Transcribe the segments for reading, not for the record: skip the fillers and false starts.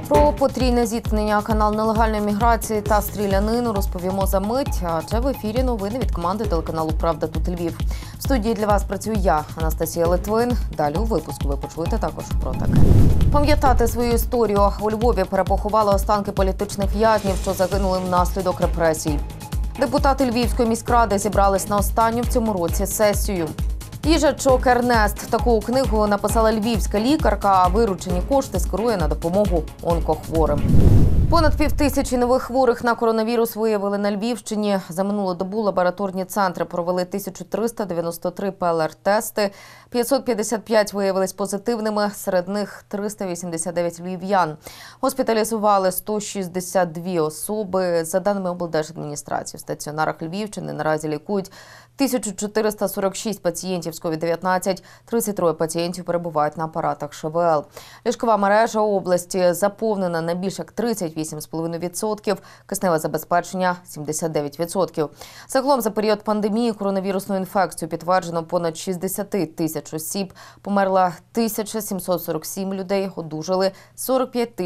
Про потрійне зіткнення, канал нелегальної міграції та стрілянину розповімо за мить. Адже в ефірі новини від команди телеканалу «Правда тут Львів». В студії для вас працюю я, Анастасія Литвин. Далі у випуску ви почуєте також про таке. Пам'ятати свою історію. У Львові перепоховали останки політичних в'язнів, що загинули внаслідок репресій. Депутати Львівської міськради зібрались на останню в цьому році сесію. Їжачок Ернест. Таку книгу написала львівська лікарка, а виручені кошти скерує на допомогу онкохворим. Понад 5000 нових хворих на коронавірус виявили на Львівщині. За минулу добу лабораторні центри провели 1393 ПЛР-тести. 555 виявились позитивними, серед них 389 львів'ян. Госпіталізували 162 особи. За даними облдержадміністрації, в стаціонарах Львівщини наразі лікують 1446 пацієнтів з COVID-19, 33 пацієнтів перебувають на апаратах ШВЛ. Ліжкова мережа області заповнена на більш як 38,5%, кисневе забезпечення – 79%. Загалом за період пандемії коронавірусною інфекцією підтверджено понад 60 тисяч осіб, померла 1747 людей, одужали 45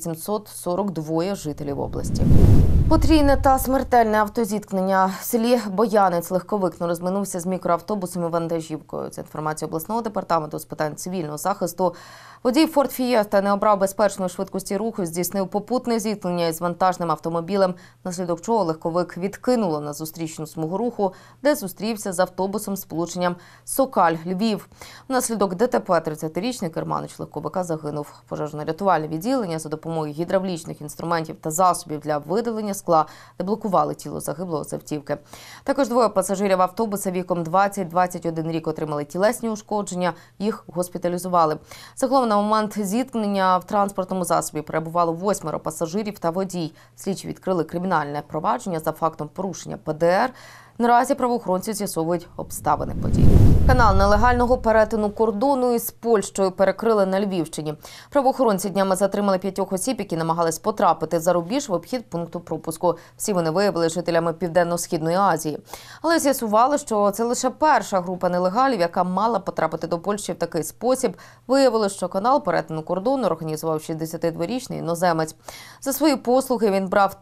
842 жителів області. Потрійне та смертельне автозіткнення. В селі Боянець легковик розминувся з мікроавтобусом і вантажівкою. Це інформація обласного департаменту з питань цивільного захисту. Водій Форд Фієста не обрав безпечної швидкості руху і здійснив попутне зіткнення із вантажним автомобілем, внаслідок чого легковик відкинуло на зустрічну смугу руху, де зустрівся з автобусом з сполученням Сокаль-Львів. Внаслідок ДТП 30-річний керманич легковика загинув. Пожежно-рятувальне відділення за допомогою гідравлічних інструментів та засобів для видалення скла деблокували тіло загиблого з автівки. Також двоє пасажирів автобуса віком 20-21 рік отримали тілесні ушкодження, їх госпіталізували. Загалом на момент зіткнення в транспортному засобі перебувало 8 пасажирів та водій. Слідчі відкрили кримінальне провадження за фактом порушення ПДР. Наразі правоохоронці з'ясовують обставини події. Канал нелегального перетину кордону із Польщею перекрили на Львівщині. Правоохоронці днями затримали 5 осіб, які намагались потрапити за рубіж в обхід пункту пропуску. Всі вони виявилися жителями Південно-Східної Азії. Але з'ясували, що це лише перша група нелегалів, яка мала потрапити до Польщі в такий спосіб. Виявилось, що канал перетину кордону організував 62-річний іноземець. За свої послуги він брав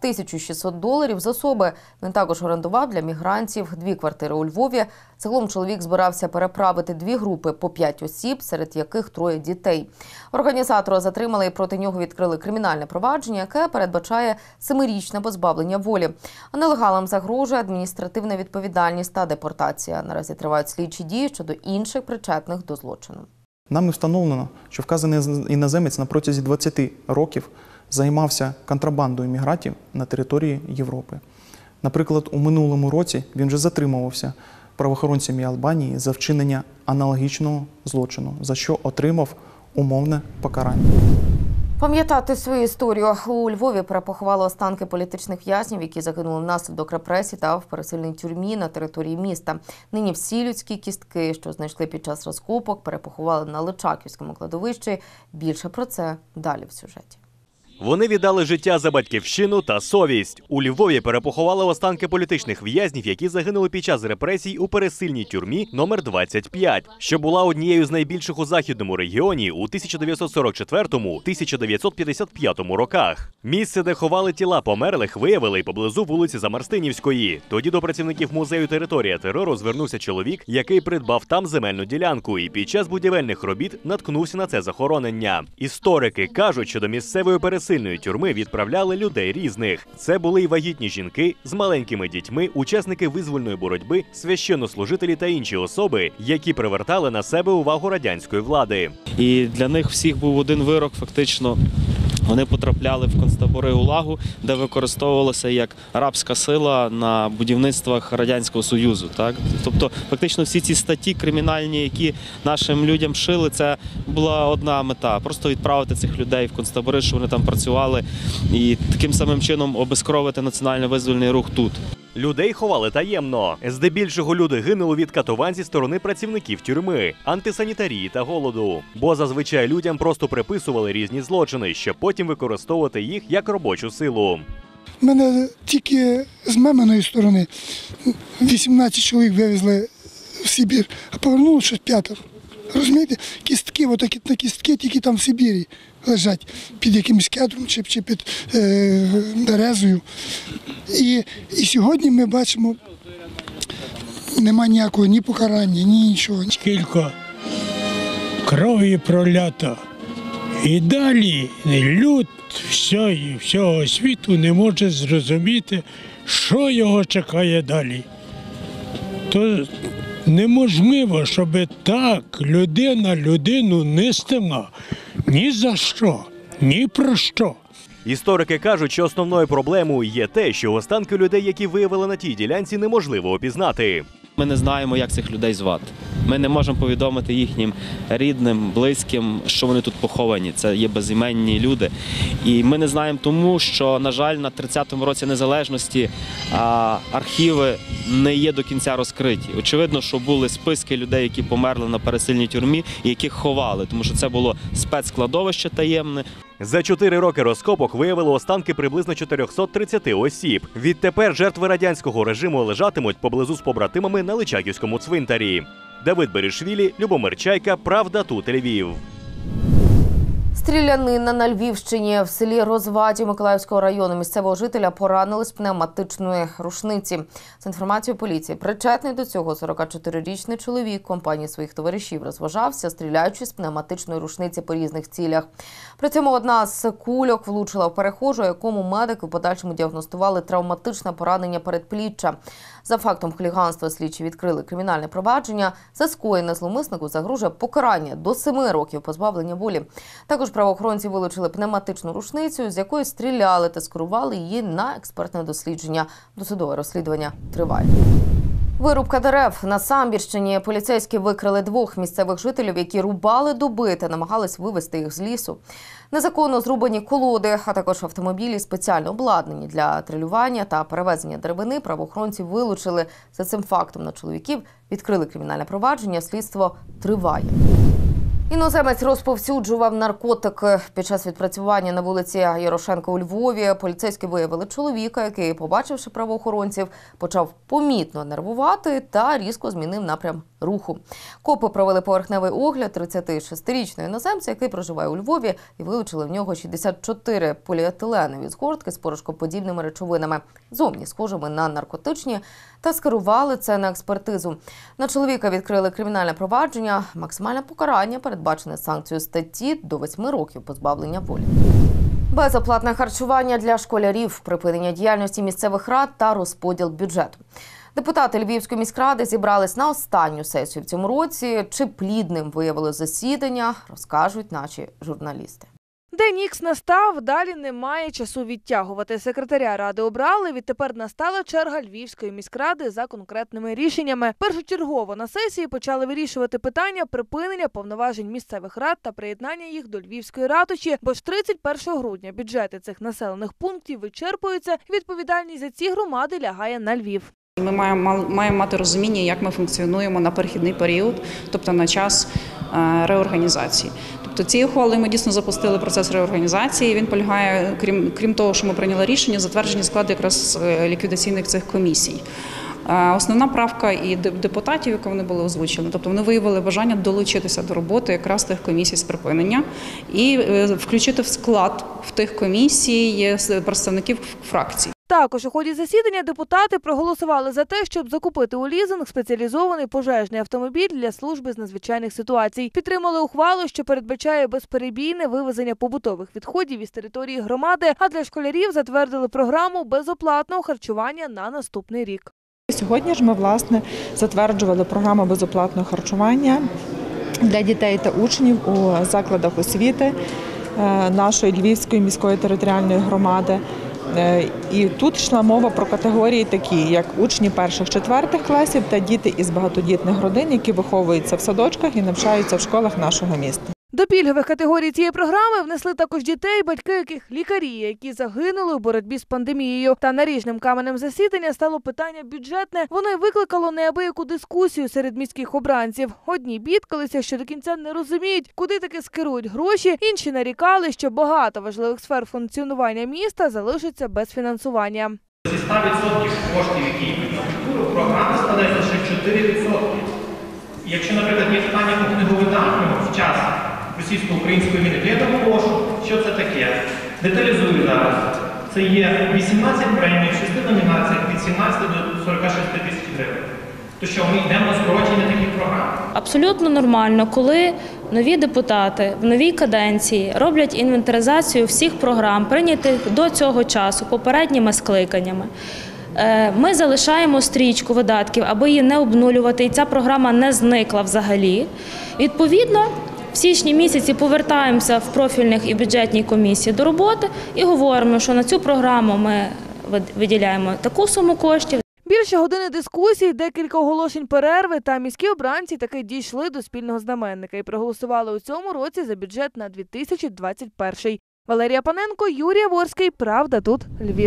$1600 з особи. Він також орендував для мігрантів 2 квартири у Львові. Загалом чоловік збирався переправити 2 групи по 5 осіб, серед яких 3 дітей. Організатора затримали і проти нього відкрили кримінальне провадження, яке передбачає 7-річне позбавлення волі. А нелегалам загрожує адміністративна відповідальність та депортація. Наразі тривають слідчі дії щодо інших причетних до злочину. Нами встановлено, що вказаний іноземець на протязі 20 років займався контрабандою мігрантів на території Європи. Наприклад, у минулому році він вже затримувався правоохоронцями Албанії за вчинення аналогічного злочину, за що отримав умовне покарання. Пам'ятати свою історію. У Львові перепоховали останки політичних в'язнів, які загинули внаслідок репресій та в пересильній тюрмі на території міста. Нині всі людські кістки, що знайшли під час розкопок, перепоховали на Личаківському кладовищі. Більше про це далі в сюжеті. Вони віддали життя за батьківщину та совість. У Львові перепоховали останки політичних в'язнів, які загинули під час репресій у пересильній тюрмі номер 25, що була однією з найбільших у західному регіоні у 1944-1955 роках. Місце, де ховали тіла померлих, виявили поблизу вулиці Замарстинівської. Тоді до працівників музею «Територія терору» звернувся чоловік, який придбав там земельну ділянку і під час будівельних робіт наткнувся на це захоронення. Історики кажуть, що до місцевої пересильної тюрми відправляли людей різних. Це були й вагітні жінки з маленькими дітьми, учасники визвольної боротьби, священнослужителі та інші особи, які привертали на себе увагу радянської влади. І для них всіх був один вирок, фактично. Вони потрапляли в концтабори ГУЛАГу, де використовувалася як рабська сила на будівництвах Радянського Союзу. Так? Тобто, фактично, всі ці статті кримінальні, які нашим людям шили, це була одна мета – просто відправити цих людей в концтабори, щоб вони там працювали і таким самим чином обезкровити національно-визвольний рух тут. Людей ховали таємно. Здебільшого люди гинули від катувань зі сторони працівників тюрми, антисанітарії та голоду. Бо зазвичай людям просто приписували різні злочини, щоб потім використовувати їх як робочу силу. Мене тільки з маминої сторони 18 чоловік вивезли в Сибір, а повернулося щось 5. Розумієте, кістки, отакі кістки тільки там в Сибірі. лежать під якимось кедром чи під березою. І сьогодні ми бачимо, нема ніякого ні покарання, ні нічого. Скільки крові пролято. І далі люд всього світу не може зрозуміти, що його чекає далі. То неможливо, щоб так людина людину нестима ні за що, ні про що. Історики кажуть, що основною проблемою є те, що останки людей, які виявили на тій ділянці, неможливо опізнати. Ми не знаємо, як цих людей звати. Ми не можемо повідомити їхнім рідним, близьким, що вони тут поховані. Це є безіменні люди. І ми не знаємо тому, що, на жаль, на 30-му році незалежності архіви не є до кінця розкриті. Очевидно, що були списки людей, які померли на пересильній тюрмі і яких ховали, тому що це було спецскладовище таємне. За 4 роки розкопок виявили останки приблизно 430 осіб. Відтепер жертви радянського режиму лежатимуть поблизу з побратимами на Личаківському цвинтарі. Давид Берішвілі, Любомир Чайка, Правда тут Львів. Стрілянина на Львівщині. В селі Розваді Миколаївського району місцевого жителя поранили з пневматичної рушниці. За інформацією поліції, причетний до цього 44-річний чоловік компанії своїх товаришів розважався, стріляючи з пневматичної рушниці по різних цілях. При цьому одна з кульок влучила в перехожого, якому медики в подальшому діагностували травматичне поранення передпліччя. За фактом хуліганства слідчі відкрили кримінальне провадження. За скоєне зловмиснику загрожує покарання до 7 років позбавлення волі. Також правоохоронці вилучили пневматичну рушницю, з якої стріляли та скерували її на експертне дослідження. Досудове розслідування триває. Вирубка дерев на Самбірщині. Поліцейські викрили 2 місцевих жителів, які рубали дуби та намагались вивезти їх з лісу. Незаконно зрубані колоди, а також автомобілі, спеціально обладнані для трилювання та перевезення деревини, правоохоронці вилучили. За цим фактом на чоловіків відкрили кримінальне провадження, слідство триває. Іноземець розповсюджував наркотики. Під час відпрацювання на вулиці Ярошенка у Львові поліцейські виявили чоловіка, який, побачивши правоохоронців, почав помітно нервувати та різко змінив напрям руху. Копи провели поверхневий огляд 36-річного іноземця, який проживає у Львові, і вилучили в нього 64 поліетиленові згортки з порошкоподібними речовинами, зовні схожими на наркотичні, та скерували це на експертизу. На чоловіка відкрили кримінальне провадження. Максимальне покарання передбачене санкцією статті до 8 років позбавлення волі. Безоплатне харчування для школярів, припинення діяльності місцевих рад та розподіл бюджету. Депутати Львівської міськради зібрались на останню сесію в цьому році. Чи плідним виявили засідання, розкажуть наші журналісти. День Ікс настав, далі немає часу відтягувати. Секретаря ради обрали, відтепер настала черга Львівської міськради за конкретними рішеннями. Першочергово на сесії почали вирішувати питання припинення повноважень місцевих рад та приєднання їх до Львівської ратуші, бо ж 31 грудня бюджети цих населених пунктів вичерпуються, відповідальність за ці громади лягає на Львів. Ми маємо мати розуміння, як ми функціонуємо на перехідний період, тобто на час реорганізації. Тобто цією ухвалою ми дійсно запустили процес реорганізації. Він полягає, крім того, що ми прийняли рішення, затвердження складу якраз ліквідаційних цих комісій. Основна правка і депутатів, яку вони були озвучені, тобто вони виявили бажання долучитися до роботи якраз тих комісій з припинення і включити в склад в тих комісій представників фракцій. Також у ході засідання депутати проголосували за те, щоб закупити у лізинг спеціалізований пожежний автомобіль для служби з надзвичайних ситуацій. Підтримали ухвалу, що передбачає безперебійне вивезення побутових відходів із території громади, а для школярів затвердили програму безоплатного харчування на наступний рік. Сьогодні ж ми, власне, затверджували програму безоплатного харчування для дітей та учнів у закладах освіти нашої Львівської міської територіальної громади. І тут йшла мова про категорії такі, як учні 1-4 класів та діти із багатодітних родин, які виховуються в садочках і навчаються в школах нашого міста. До пільгових категорій цієї програми внесли також дітей, батьки яких лікарі, які загинули у боротьбі з пандемією. Та наріжним каменем засідання стало питання бюджетне. Воно й викликало неабияку дискусію серед міських обранців. Одні бідкалися, що до кінця не розуміють, куди таки скерують гроші. Інші нарікали, що багато важливих сфер функціонування міста залишаться без фінансування. Зі 100% коштів, які йдуть на культуру, програма складає лише 4%. Якщо, наприклад, є питання по книговиданню в час російсько-української війни. Я наголошу, що це таке. Деталізую зараз. Це є 18 премій в 6 номінаціях від 17 до 46 тисяч гривень. То що, ми йдемо на скорочення таких програм? Абсолютно нормально, коли нові депутати в новій каденції роблять інвентаризацію всіх програм, прийнятих до цього часу попередніми скликаннями. Ми залишаємо стрічку видатків, аби її не обнулювати, і ця програма не зникла взагалі. Відповідно, в січні місяці повертаємося в профільних і бюджетній комісії до роботи і говоримо, що на цю програму ми виділяємо таку суму коштів. Більше години дискусій, декілька оголошень перерви та міські обранці таки дійшли до спільного знаменника і проголосували у цьому році за бюджет на 2021. Валерія Паненко, Юрій Яворський. Правда, тут Львів.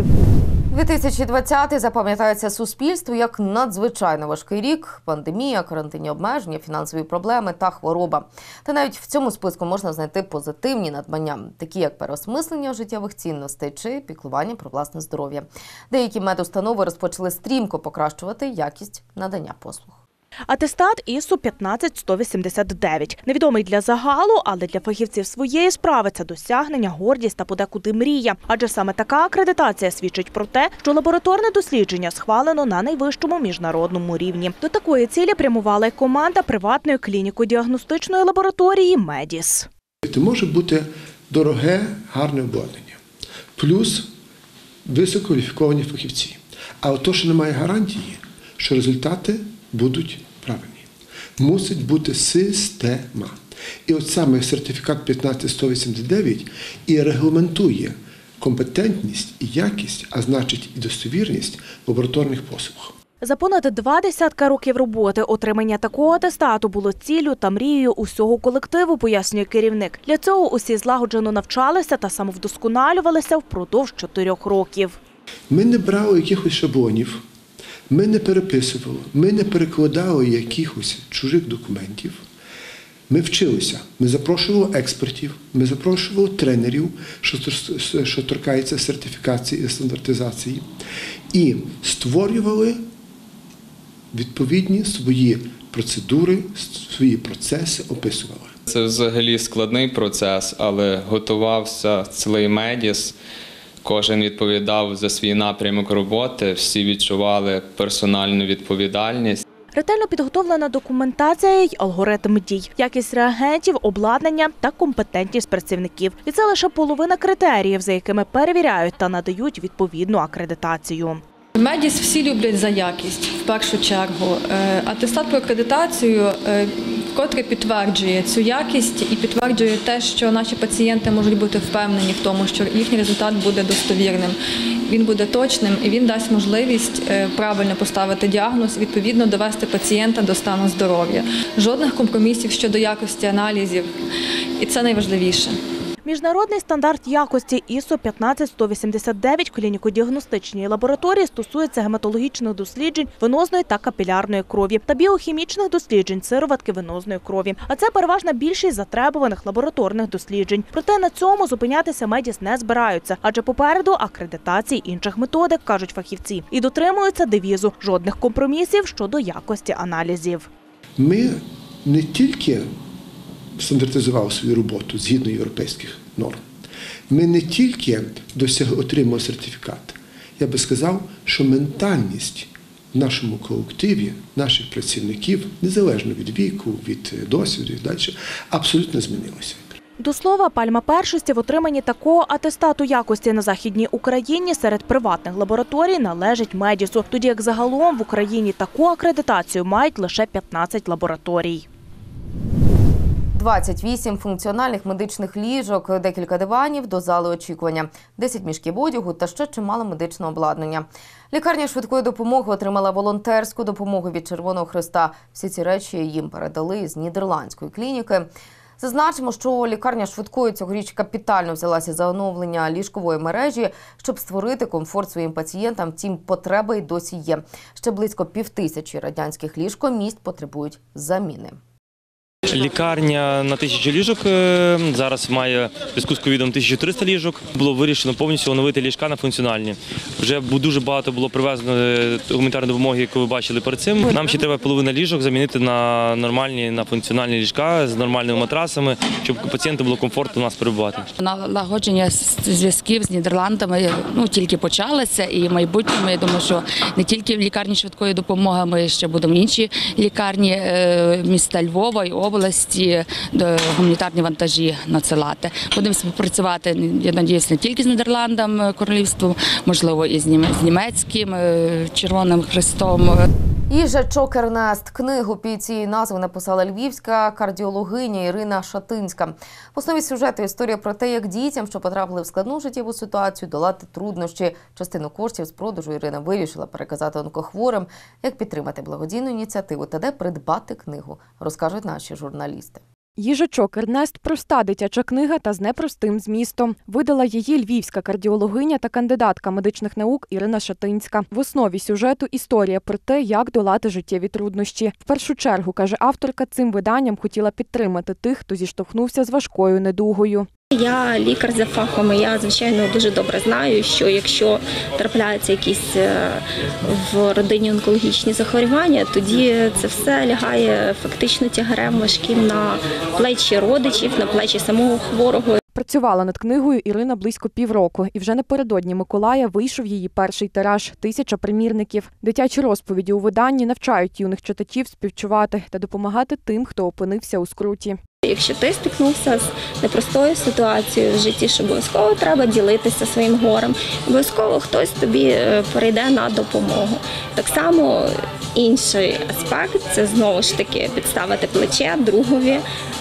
2020 запам'ятається суспільству як надзвичайно важкий рік. Пандемія, карантинні обмеження, фінансові проблеми та хвороба. Та навіть в цьому списку можна знайти позитивні надбання, такі як переосмислення життєвих цінностей чи піклування про власне здоров'я. Деякі медустанови розпочали стрімко покращувати якість надання послуг. Атестат ІСО 15189. Невідомий для загалу, але для фахівців своєї справи це досягнення, гордість та подекуди мрія. Адже саме така акредитація свідчить про те, що лабораторне дослідження схвалено на найвищому міжнародному рівні. До такої цілі прямувала й команда приватної клініко-діагностичної лабораторії «Медіс». Це може бути дороге, гарне обладнання, плюс висококваліфіковані фахівці. А от то, що немає гарантії, що результати будуть правильні. Мусить бути система. І от саме сертифікат 15189 і регламентує компетентність і якість, а значить і достовірність лабораторних послуг. За понад 20 років роботи отримання такого атестату було ціллю та мрією усього колективу, пояснює керівник. Для цього усі злагоджено навчалися та самовдосконалювалися впродовж 4 років. Ми не брали якихось шаблонів, ми не переписували, ми не перекладали якихось чужих документів. Ми вчилися, ми запрошували експертів, ми запрошували тренерів, що торкається сертифікації і стандартизації, і створювали відповідні свої процедури, свої процеси, описували. Це взагалі складний процес, але готувався цілий Медіс. Кожен відповідав за свій напрямок роботи, всі відчували персональну відповідальність. Ретельно підготовлена документація й алгоритм дій, якість реагентів, обладнання та компетентність працівників. І це лише половина критеріїв, за якими перевіряють та надають відповідну акредитацію. Медіс всі люблять за якість, в першу чергу. Атестат про акредитацію вкотре підтверджує цю якість і підтверджує те, що наші пацієнти можуть бути впевнені в тому, що їхній результат буде достовірним, він буде точним і він дасть можливість правильно поставити діагноз, відповідно довести пацієнта до стану здоров'я. Жодних компромісів щодо якості аналізів, і це найважливіше. Міжнародний стандарт якості ІСО 15189 клініко-діагностичній лабораторії стосується гематологічних досліджень венозної та капілярної крові та біохімічних досліджень сироватки венозної крові. А це переважна більшість затребуваних лабораторних досліджень. Проте на цьому зупинятися Медіс не збираються, адже попереду акредитації інших методик, кажуть фахівці. І дотримуються девізу – жодних компромісів щодо якості аналізів. Ми не тільки стандартизували свою роботу згідно європейських норм. Ми не тільки отримали сертифікат. Я би сказав, що ментальність в нашому колективі, наших працівників, незалежно від віку, від досвіду і далі, абсолютно змінилася. До слова, пальма першості в отриманні такого атестату якості на Західній Україні серед приватних лабораторій належить Медісу, тоді як загалом в Україні таку акредитацію мають лише 15 лабораторій. 28 функціональних медичних ліжок, декілька диванів до зали очікування, 10 мішків одягу та ще чимало медичного обладнання. Лікарня швидкої допомоги отримала волонтерську допомогу від Червоного Хреста. Всі ці речі їм передали з нідерландської клініки. Зазначимо, що лікарня швидкої цьогоріч капітально взялася за оновлення ліжкової мережі, щоб створити комфорт своїм пацієнтам. Втім, потреби й досі є. Ще близько 5000 радянських ліжкомісць потребують заміни. Лікарня на 1000 ліжок зараз має в зв'язку з ковідом 1300 ліжок. Було вирішено повністю оновити ліжка на функціональні. Вже дуже багато було привезено гуманітарної допомоги, яку ви бачили перед цим. Нам ще треба половину ліжок замінити на нормальні, на функціональні ліжка з нормальними матрасами, щоб пацієнтам було комфортно у нас перебувати. Налагодження зв'язків з Нідерландами тільки почалося, і в майбутньому, я думаю, що не тільки в лікарні швидкої допомоги, ми ще будемо інші лікарні міста Львова і області гуманітарні вантажі надсилати. Будемо співпрацювати, я сподіваюся, не тільки з Нідерландами, королівством, можливо, і з німецьким Червоним Хрестом. «Їжачок Ернест» – книгу під цією назвою написала львівська кардіологиня Ірина Шатинська. В основі сюжету історія про те, як дітям, що потрапили в складну життєву ситуацію, долати труднощі. Частину коштів з продажу Ірина вирішила переказати онкохворим. Як підтримати благодійну ініціативу та де придбати книгу, розкажуть наші журналісти. «Їжачок Ернест» – проста дитяча книга та з непростим змістом. Видала її львівська кардіологиня та кандидатка медичних наук Ірина Шатинська. В основі сюжету – історія про те, як долати життєві труднощі. В першу чергу, каже авторка, цим виданням хотіла підтримати тих, хто зіштовхнувся з важкою недугою. Я лікар за фахом, і я, звичайно, дуже добре знаю, що якщо трапляються якісь в родині онкологічні захворювання, тоді це все лягає фактично тягарем важким на плечі родичів, на плечі самого хворого. Працювала над книгою Ірина близько півроку, і вже напередодні Миколая вийшов її перший тираж – 1000 примірників. Дитячі розповіді у виданні навчають юних читачів співчувати та допомагати тим, хто опинився у скруті. Якщо ти стикнувся з непростою ситуацією в житті, що обов'язково треба ділитися своїм горем, обов'язково хтось тобі перейде на допомогу. Так само інший аспект – це знову ж таки підставити плече другові,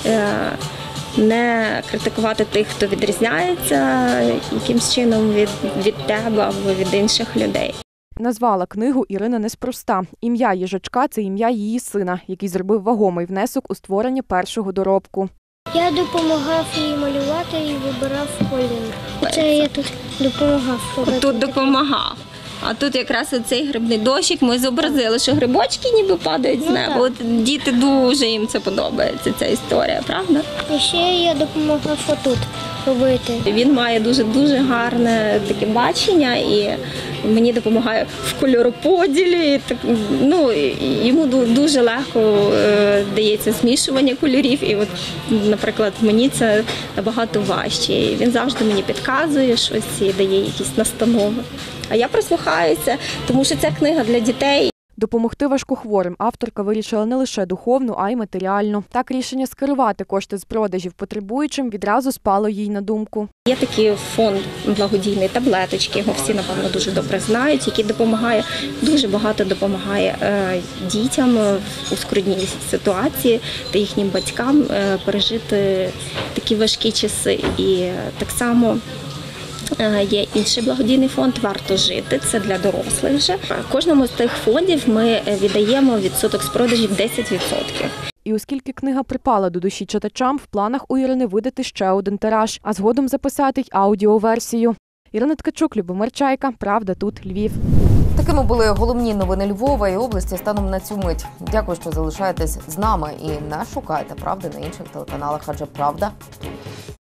не критикувати тих, хто відрізняється якимсь чином від тебе або від інших людей. Назвала книгу Ірина неспроста. Ім'я їжачка – це ім'я її сина, який зробив вагомий внесок у створення першого доробку. Я допомагав їй малювати і вибирав колір. Це я тут допомагав. Тут допомагав. А тут якраз оцей грибний дощик ми зобразили, що грибочки ніби падають з неба. От діти дуже їм це подобається, ця історія, правда? І ще я допомагав отут робити. Він має дуже гарне таке бачення і мені допомагає в кольороподілі. Йому дуже легко дається змішування кольорів. І от, наприклад, мені це набагато важче. І він завжди мені підказує щось і дає якісь настанови. А я прислухаюся, тому що ця книга для дітей. Допомогти важкохворим авторка вирішила не лише духовну, а й матеріальну. Так рішення скерувати кошти з продажів потребуючим відразу спало їй на думку. Є такий фонд благодійний «Таблеточки», його всі, напевно, дуже добре знають, який допомагає, дуже багато допомагає дітям у скрутній ситуації та їхнім батькам пережити такі важкі часи. І так само є інший благодійний фонд «Варто жити», це для дорослих вже. Кожному з тих фондів ми віддаємо відсоток з продажів 10%. І оскільки книга припала до душі читачам, в планах у Ірини видати ще один тираж, а згодом записати й аудіоверсію. Ірина Ткачук, Любомир Чайка, «Правда тут Львів». Такими були головні новини Львова і області станом на цю мить. Дякую, що залишаєтесь з нами і не шукайте правди на інших телеканалах, адже правда тут.